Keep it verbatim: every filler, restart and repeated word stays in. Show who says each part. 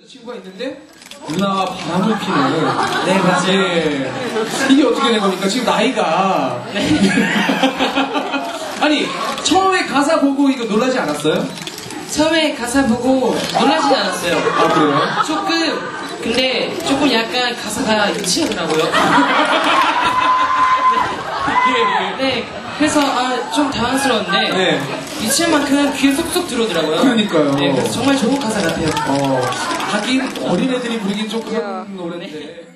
Speaker 1: 친구가 있는데 누나와 바람을 피는.
Speaker 2: 네, 맞아요.
Speaker 1: 예. 이게 어떻게 된 겁니까? 지금 나이가. 아니, 처음에 가사 보고 이거 놀라지 않았어요?
Speaker 2: 처음에 가사 보고 놀라진 않았어요.
Speaker 1: 아, 그래요?
Speaker 2: 조금, 근데 조금 약간 가사가 유치하더라고요.
Speaker 1: 예, 예.
Speaker 2: 네, 그래서 아, 좀 당황스러웠는데
Speaker 1: 네.
Speaker 2: 유치한 만큼 귀에 쏙쏙 들어오더라고요.
Speaker 1: 그러니까요.
Speaker 2: 네, 그래서 정말 좋은 가사 같아요.
Speaker 1: 어, 하긴 어린애들이 부르긴 좀 그런 노래인데.